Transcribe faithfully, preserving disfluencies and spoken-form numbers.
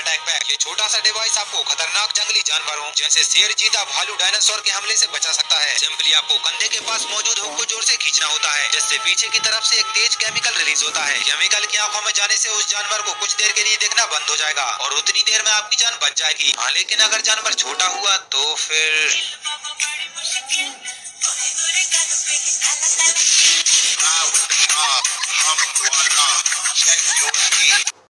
Attack pack. ये छोटा सा डिवाइस आपको खतरनाक जंगली जानवरों जैसे शेर, चीता, भालू, डायनासोर के हमले से बचा सकता है। सिंपली आपको कंधे के पास मौजूद हुक को जोर से खींचना होता है, जिससे पीछे की तरफ से एक तेज केमिकल रिलीज होता है। केमिकल की आंखों में जाने से उस जानवर को कुछ देर के लिए देखना बंद हो जाएगा और उतनी देर में आपकी जान बच जाएगी। हाँ, लेकिन अगर जानवर छोटा हुआ तो फिर